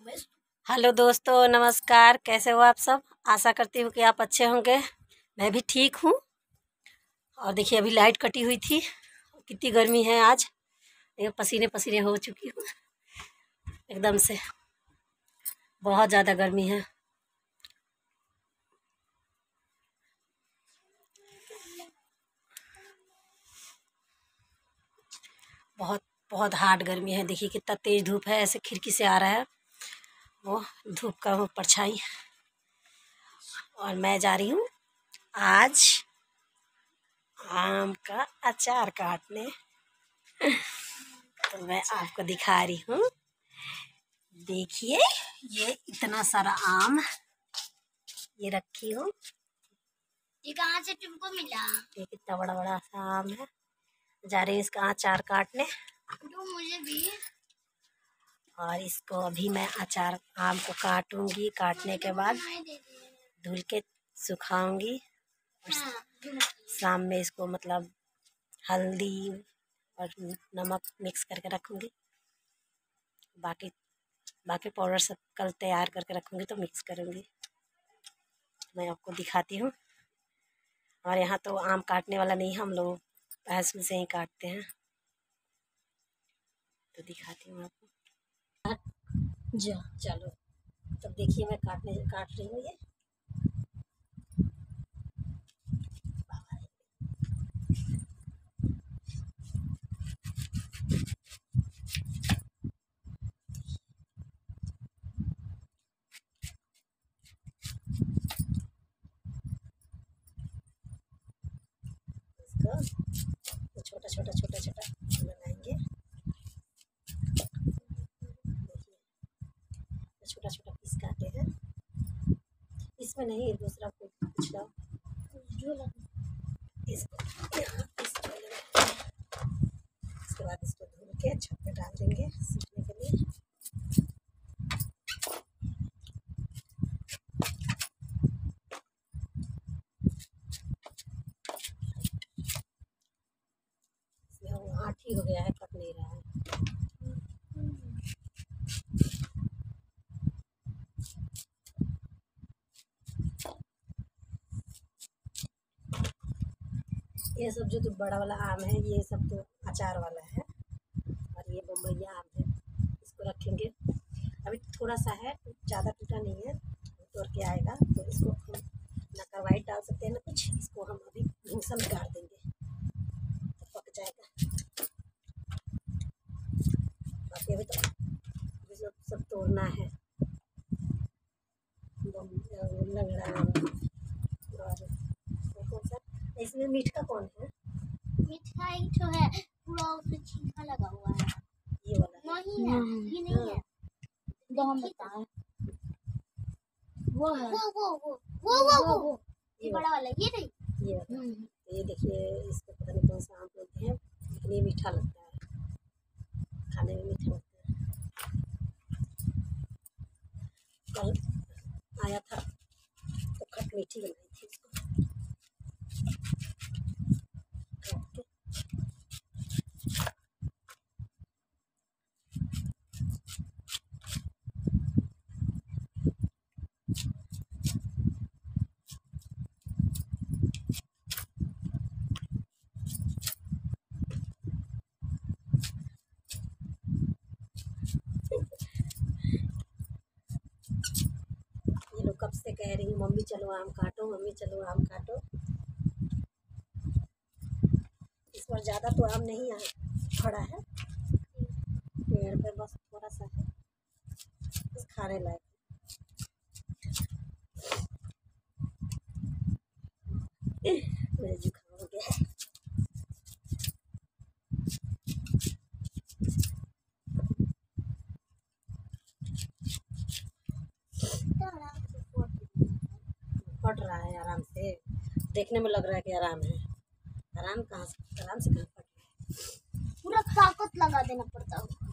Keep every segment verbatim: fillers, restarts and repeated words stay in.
Hello दोस्तों, नमस्कार। कैसे हो आप सब? आशा करती हूँ कि आप अच्छे होंगे। मैं भी ठीक हूँ। और देखिए, अभी लाइट कटी हुई थी। कितनी गर्मी है आज। ये पसीने पसीने हो चुकी हूँ एकदम से। बहुत ज़्यादा गर्मी है। बहुत बहुत हार्ड गर्मी है। देखिए कितना तेज़ धूप है। ऐसे खिड़की से आ रहा है वो धूप का वो परछाई। और मैं जा रही हूँ आज आम का अचार काटने। तो मैं आपको दिखा रही हूँ। देखिए, ये इतना सारा आम ये रखी हूँ। ये कहाँ से तुमको मिला? ये कितना बड़ा बड़ा सा आम है। जा रही हूँ इसका अचार काटने। दो मुझे भी। और इसको अभी मैं अचार आम को काटूंगी। काटने के बाद धुल के सुखाऊंगी। हाँ, शाम में इसको मतलब हल्दी और नमक मिक्स करके रखूंगी। बाकी बाकी पाउडर सब कल तैयार करके रखूंगी तो मिक्स करूंगी। मैं आपको दिखाती हूँ। और यहाँ तो आम काटने वाला नहीं, हम लोग भैंसुल से ही काटते हैं। तो दिखाती हूँ आपको। जा चलो, तो देखिए मैं काटने काट रही हूँ ये। इसको छोटा छोटा छोटा छोटा बनाएंगे। देखिए छोटा छोटा पीस काटे हैं। इसमें नहीं, दूसरा कोई कुछ लो। इसको यहाँ इसको इसके बाद इसको धुल के छत पे डाल देंगे सूखने के लिए। आठी हो गया है, कट नहीं रहा है। ये सब जो तो बड़ा वाला आम है, ये सब तो अचार वाला है। और ये बम्बईया आम है, इसको रखेंगे। अभी थोड़ा सा है, ज़्यादा टूटा नहीं है, तोड़ के आएगा तो इसको हम ना कार्बाइड डाल सकते हैं ना कुछ। इसको हम अभी भूसा में गाड़ देंगे तो पक जाएगा। बाकी अभी तो सब सब तोड़ना है। लंगड़ा और कौन सा, इसमें मीठा कौन है? मीठा एक तो है, पूरा उसमें छींका लगा हुआ है। ये वाला नहीं है, ये नहीं है। तो हम बताएं, वो है वो वो वो वो वो वो ये बड़ा वाला, ये नहीं, ये वाला। ये देखिए, इसको पता नहीं कौन सा आम बोलते हैं, लेकिन ये मीठा लगता है, खाने में मीठा लगता है। कल आया था तो खट मीठी बनाई थी इसको काट के। ये लोग कब से कह रही हूँ, मम्मी चलो आम काटो, मम्मी चलो आम काटो। इस बार ज़्यादा तो आम नहीं आ फड़ा है पेड़ पे, बस थोड़ा सा है, बस खाने लायक। मेरे जुकाम हो गया है। फट रहा है आराम से, देखने में लग रहा है कि आराम है। आराम कहाँ से, आराम से कहाँ फट रहा है। पूरा ताकत लगा देना पड़ता है।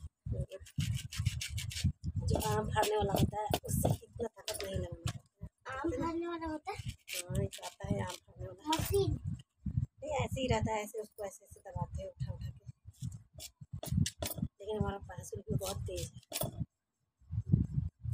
जो आम फाड़ने वाला होता है उससे इतना ताकत नहीं लगाना पड़ता है। आम फाड़ने वाला होता है, हाँ, एक आता है आम फाड़ने वाला मशीन। नहीं, ऐसे ही रहता है, ऐसे उसको ऐसे ऐसे दबाते हैं उठा उठा के। लेकिन हमारा भैंसुल भी बहुत तेज है।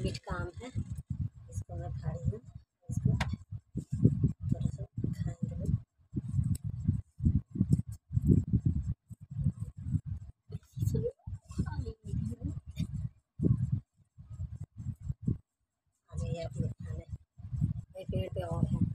मीठ का आम है, इसको मैं खा रही हूँ। इसको थोड़ा सा खाएंगे लोग। आ जाइए आप लोग खाने, एक पेड़ पे और है।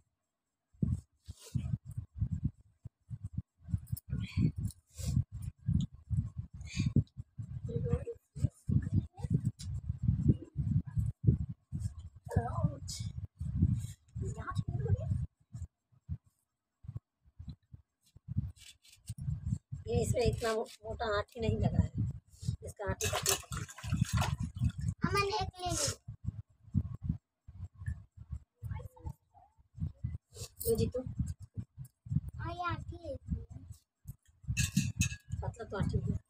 ये इसमें इतना मोटा आँठी नहीं लगा है, इसका आँठी पतला पतला। अमन एक ले ली। ये जीतू और ये आती है पतला तो आँठी है।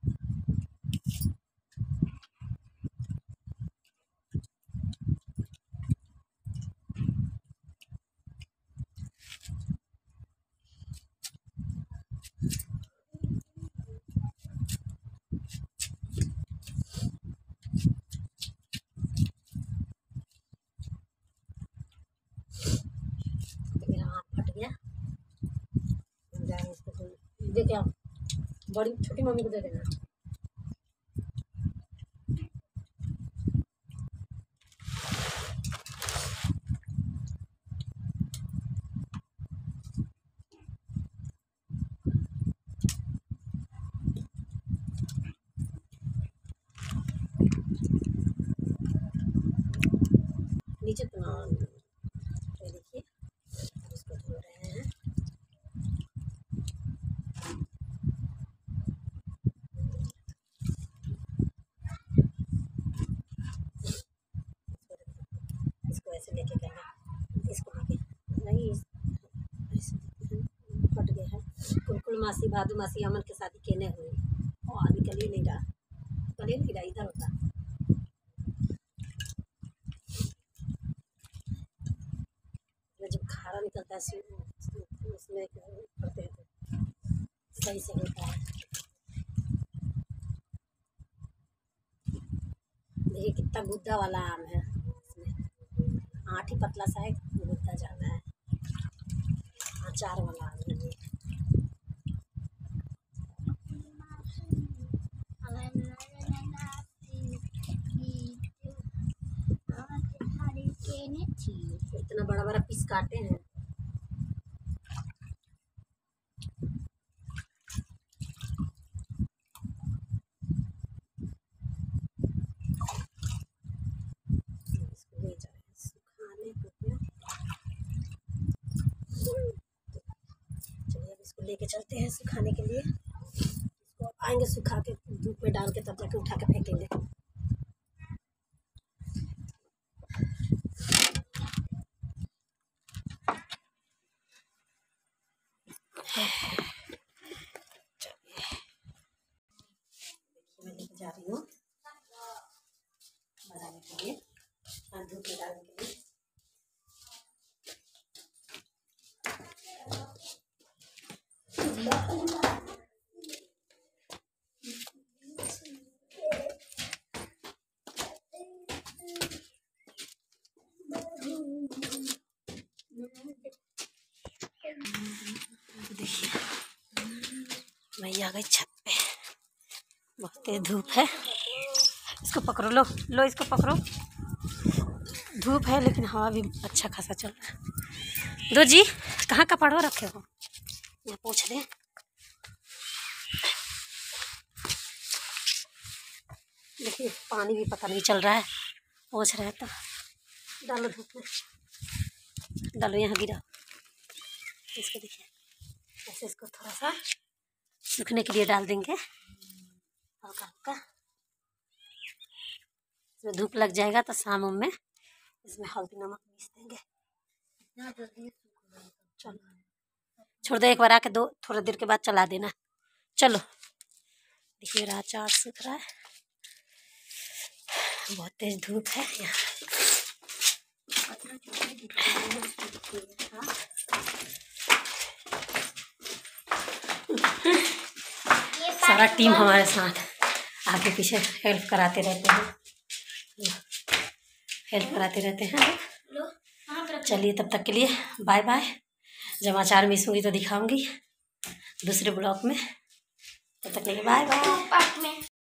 मेरा हाथ फट गया, इसको दे क्या बड़ी छोटी मम्मी को दे देना। नीचे तो ना देखिए, इसको धो रहे हैं। इसको ऐसे लेके करना, इसको लेके नहीं ऐसे फट गया है। कुलकुल मासी भादू मासी अमन के शादी केने हुए और अभी कल ही नहीं रहा, कल ही नहीं रहा, इधर होता। जब खारा निकलता है उसमें करते हैं तो सही से होता है। देखिए कितना गुद्दा वाला आम है, इसमें आँठी पतला सा है, गुद्दा ज़्यादा है। अचार वाला आम है ये। इतना बड़ा बड़ा पीस काटे हैं। इसको ले जाए सुखाने को। चलिए अब इसको लेके चलते हैं सुखाने के लिए। इसको आएंगे सुखा के धूप में डाल के तब जाके उठा के फेंकेंगे। मैं लेके जा रही हूँ बनाने के लिए, धूप में डालने के लिए। देखिए मैं आ गई छत पे, बहुत तेज धूप है। इसको पकड़ो, लो लो इसको पकड़ो। धूप है लेकिन हवा भी अच्छा खासा चल रहा है। दो जी कहाँ का पढ़ो रखे हो, यहाँ पूछ दें। देखिए पानी भी पता नहीं चल रहा है, पूछ रहे तो डालो धूप में, डालो यहाँ गिरा। इसको देखिए ऐसे इसको थोड़ा सा सूखने के लिए डाल देंगे हल्का हल्का। इसमें धूप लग जाएगा तो शाम में इसमें हल्दी नमक मिक्स देंगे। चलो छोड़ दो, एक बार आके दो थोड़ी देर के बाद चला देना। चलो देखिए मेरा अचार सूख रहा है, बहुत तेज धूप है यहाँ। सारा टीम हमारे साथ आगे पीछे हेल्प कराते रहते हैं। हेल्प कराते रहते हैं। लो कहाँ पे रखा? चलिए तब तक के लिए बाय बाय। जब अचार मिसूँगी तो दिखाऊंगी दूसरे ब्लॉग में। तब तक के लिए बाय बाय। पार्ट में